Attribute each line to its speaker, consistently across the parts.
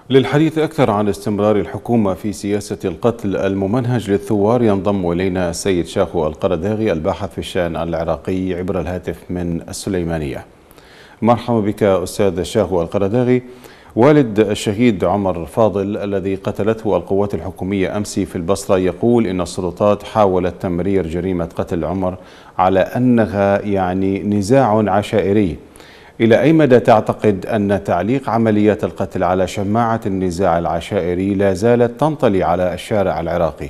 Speaker 1: للحديث أكثر عن استمرار الحكومة في سياسة القتل الممنهج للثوار ينضم إلينا السيد شاخو القرداغي الباحث في الشأن العراقي عبر الهاتف من السليمانية. مرحبا بك أستاذ شاخو القرداغي. والد الشهيد عمر فاضل الذي قتلته القوات الحكومية أمس في البصرة يقول إن السلطات حاولت تمرير جريمة قتل عمر على أنها نزاع عشائري. إلى أي مدى تعتقد أن تعليق عمليات القتل على شماعة النزاع العشائري لا زالت تنطلي على الشارع العراقي؟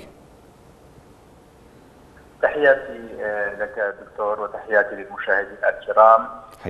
Speaker 2: تحياتي لك دكتور وتحياتي للمشاهدين الكرام.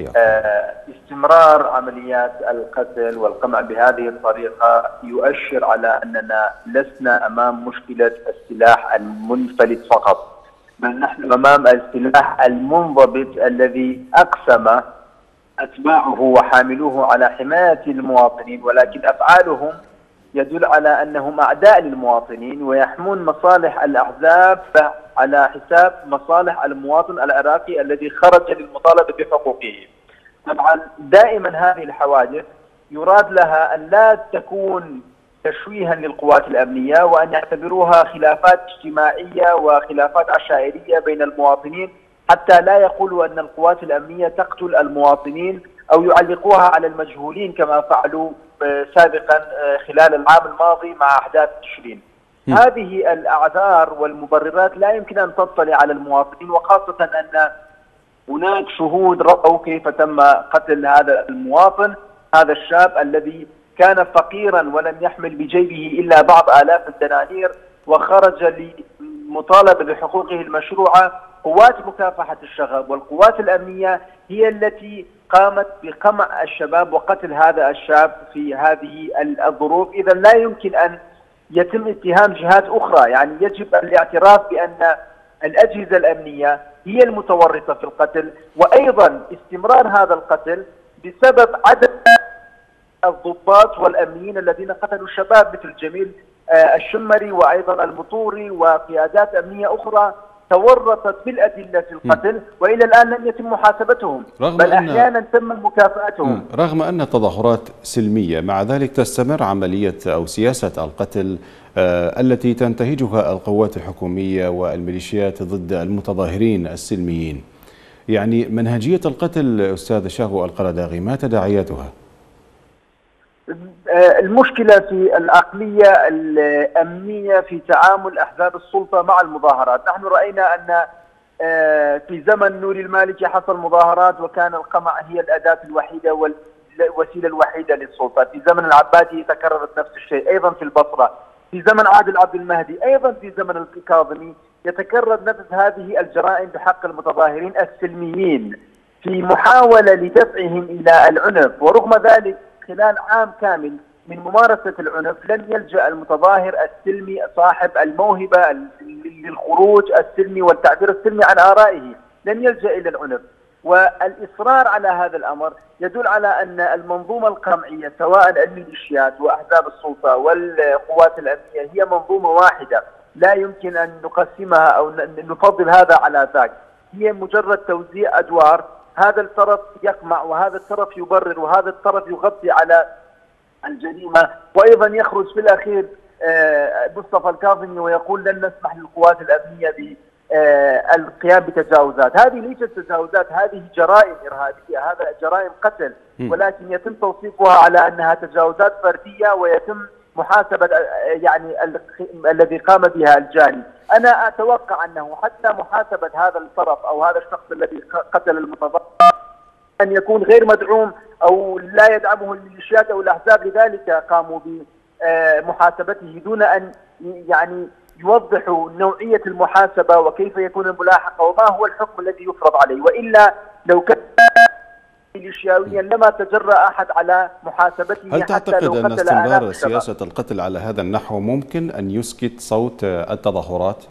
Speaker 2: استمرار عمليات القتل والقمع بهذه الطريقة يؤشر على أننا لسنا أمام مشكلة السلاح المنفلت فقط، بل نحن أمام السلاح المنضبط الذي أقسم أتباعه وحاملوه على حماية المواطنين، ولكن أفعالهم يدل على أنهم أعداء للمواطنين ويحمون مصالح الأحزاب على حساب مصالح المواطن العراقي الذي خرج للمطالبة بحقوقه. طبعا دائما هذه الحوادث يراد لها أن لا تكون تشويها للقوات الأمنية وأن يعتبروها خلافات اجتماعية وخلافات عشائرية بين المواطنين، حتى لا يقولوا أن القوات الأمنية تقتل المواطنين أو يعلقوها على المجهولين كما فعلوا سابقا خلال العام الماضي مع أحداث تشرين. هذه الأعذار والمبررات لا يمكن أن تطلع على المواطنين، وخاصة أن هناك شهود رأوا كيف تم قتل هذا المواطن، هذا الشاب الذي كان فقيرا ولم يحمل بجيبه إلا بعض آلاف الدنانير وخرج لمطالبة بحقوقه المشروعة. قوات مكافحة الشغب والقوات الأمنية هي التي قامت بقمع الشباب وقتل هذا الشاب في هذه الظروف. إذا لا يمكن أن يتم اتهام جهات أخرى، يجب الاعتراف بأن الأجهزة الأمنية هي المتورطة في القتل، وأيضا استمرار هذا القتل بسبب عدم الضباط والأمنيين الذين قتلوا الشباب مثل جميل الشمري وأيضا المطوري وقيادات أمنية أخرى تورطت بالأدلة في القتل، وإلى الآن لم يتم محاسبتهم، بل أحيانا تم مكافأتهم.
Speaker 1: رغم أن التظاهرات سلمية، مع ذلك تستمر عملية أو سياسة القتل التي تنتهجها القوات الحكومية والميليشيات ضد المتظاهرين السلميين. منهجية القتل أستاذ شاخو القرداغي ما تداعياتها؟
Speaker 2: المشكلة في العقلية الأمنية في تعامل أحزاب السلطة مع المظاهرات. نحن رأينا أن في زمن نوري المالكي حصل مظاهرات وكان القمع هي الأداة الوحيدة والوسيلة الوحيدة للسلطة. في زمن العبادي تكررت نفس الشيء، أيضا في البصرة. في زمن عادل عبد المهدي، أيضا في زمن الكاظمي يتكرر نفس هذه الجرائم بحق المتظاهرين السلميين في محاولة لدفعهم إلى العنف. ورغم ذلك خلال عام كامل من ممارسة العنف لم يلجأ المتظاهر السلمي صاحب الموهبة للخروج السلمي والتعبير السلمي عن آرائه، لم يلجأ إلى العنف. والإصرار على هذا الأمر يدل على أن المنظومة القمعية سواء الميليشيات وأحزاب السلطة والقوات الأمنية هي منظومة واحدة، لا يمكن أن نقسمها أو نفضل هذا على ذاك. هي مجرد توزيع أدوار، هذا الطرف يقمع وهذا الطرف يبرر وهذا الطرف يغطي على الجريمة. وأيضا يخرج في الأخير مصطفى الكاظمي ويقول لن نسمح للقوات الأمنية بالقيام بتجاوزات. هذه ليست تجاوزات، هذه جرائم إرهابية، هذا جرائم قتل، ولكن يتم توصيفها على أنها تجاوزات فردية ويتم محاسبة الذي قام بها الجاني. أنا أتوقع أنه حتى محاسبة هذا الطرف أو هذا الشخص الذي قتل المتظاهر أن يكون غير مدعوم أو لا يدعمه الميليشيات أو الأحزاب، لذلك قاموا بمحاسبته دون أن يوضحوا نوعية المحاسبة وكيف يكون الملاحقة وما هو الحكم الذي يفرض عليه. وإلا لو كان ميليشياويا لما تجرأ أحد على محاسبته.
Speaker 1: هل تعتقد أن استمرار سياسة القتل على هذا النحو ممكن أن يسكت صوت التظاهرات؟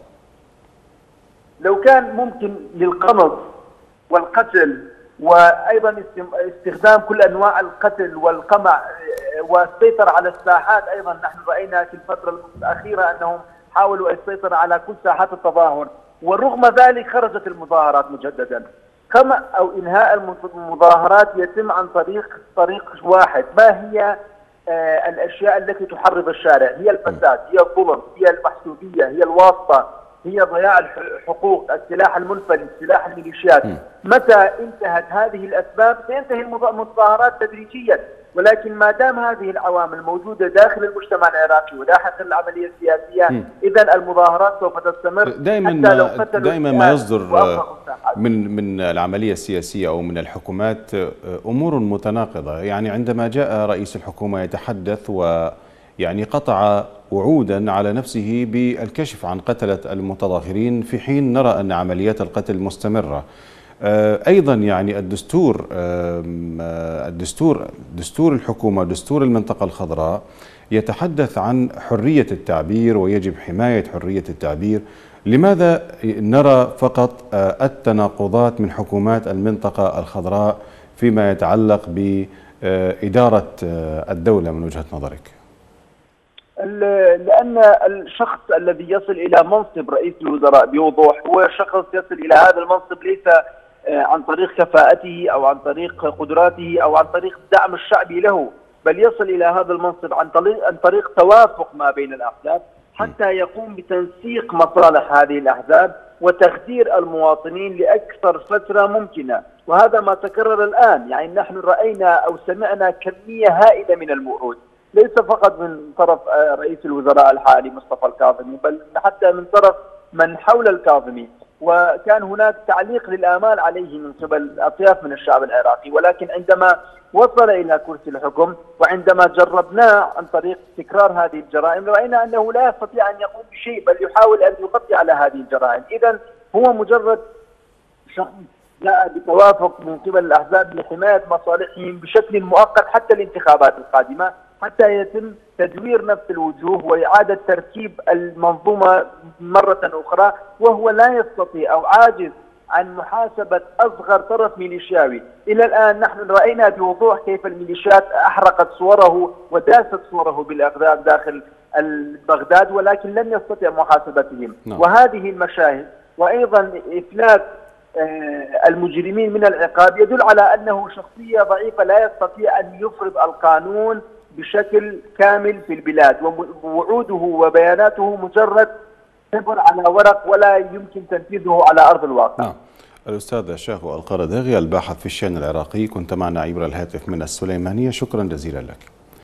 Speaker 2: لو كان ممكن للقمع والقتل وأيضا استخدام كل أنواع القتل والقمع والسيطرة على الساحات. أيضا نحن رأينا في الفترة الأخيرة أنهم حاولوا السيطرة على كل ساحات التظاهر، ورغم ذلك خرجت المظاهرات مجددا. قمع أو إنهاء المظاهرات يتم عن طريق واحد، ما هي الأشياء التي تحرض الشارع، هي الفساد، هي الظلم، هي المحسوبية، هي الواسطة، هي ضياع الحقوق، السلاح المنفلت، سلاح الميليشيات. متى انتهت هذه الأسباب سينتهي المظاهرات تدريجيا، ولكن ما دام هذه العوامل موجودة داخل المجتمع العراقي وداخل العملية السياسية، إذا المظاهرات سوف تستمر.
Speaker 1: دائما ما يصدر من العملية السياسية أو من الحكومات أمور متناقضة. يعني عندما جاء رئيس الحكومة يتحدث ويعني قطع وعودا على نفسه بالكشف عن قتلة المتظاهرين، في حين نرى أن عمليات القتل مستمرة. أيضا يعني دستور الحكومة، دستور المنطقة الخضراء، يتحدث عن حرية التعبير ويجب حماية حرية التعبير. لماذا نرى فقط التناقضات من حكومات المنطقة الخضراء فيما يتعلق بإدارة الدولة من وجهة نظرك؟
Speaker 2: لأن الشخص الذي يصل إلى منصب رئيس الوزراء بوضوح هو شخص يصل إلى هذا المنصب ليس عن طريق كفاءته أو عن طريق قدراته أو عن طريق الدعم الشعبي له، بل يصل إلى هذا المنصب عن طريق توافق ما بين الأحزاب، حتى يقوم بتنسيق مصالح هذه الأحزاب وتخدير المواطنين لأكثر فترة ممكنة. وهذا ما تكرر الآن. يعني نحن رأينا أو سمعنا كمية هائلة من الوعود، ليس فقط من طرف رئيس الوزراء الحالي مصطفى الكاظمي، بل حتى من طرف من حول الكاظمي. وكان هناك تعليق للآمال عليه من قبل أطياف من الشعب العراقي، ولكن عندما وصل إلى كرسي الحكم وعندما جربناه عن طريق تكرار هذه الجرائم، رأينا أنه لا يستطيع أن يقوم بشيء، بل يحاول أن يغطي على هذه الجرائم. إذن هو مجرد شخص جاء بتوافق من قبل الأحزاب لحماية مصالحهم بشكل مؤقت حتى الانتخابات القادمة، حتى يتم تدوير نفس الوجوه وإعادة تركيب المنظومة مرة أخرى، وهو لا يستطيع أو عاجز عن محاسبة أصغر طرف ميليشياوي. إلى الآن نحن رأينا بوضوح كيف الميليشيات أحرقت صوره وداست صوره بالأغذاب داخل بغداد، ولكن لم يستطع محاسبتهم. وهذه المشاهد وأيضا إفلات المجرمين من العقاب يدل على أنه شخصية ضعيفة لا يستطيع أن يفرض القانون بشكل كامل في البلاد، ووعوده وبياناته مجرد عبر على ورق ولا يمكن تنفيذه على أرض الواقع.
Speaker 1: الأستاذ شاهو القرداغي، الباحث في الشأن العراقي، كنت معنا عبر الهاتف من السليمانية. شكرا جزيلا لك.